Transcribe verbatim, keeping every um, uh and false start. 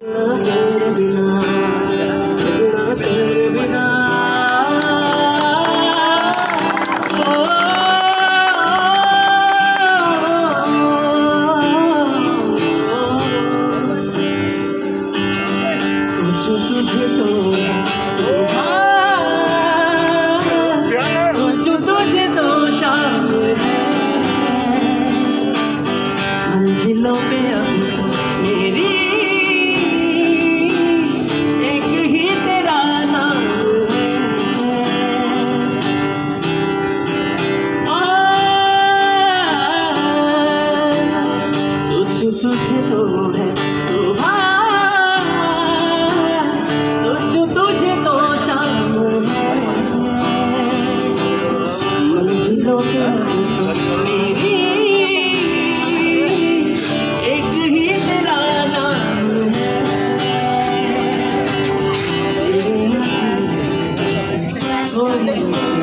तेरे बिना सजना तेरे बिना सोचो तुझे तो सोचो तुझे तो शाम है मंजिलों पे अब मेरी एक ही तेरा नाम है। आ, सोचो तुझे तो है सुबह सोचो तुझे तो शाम है मंजिलों पे मेरी एक ही तेरा नाम है। तेरे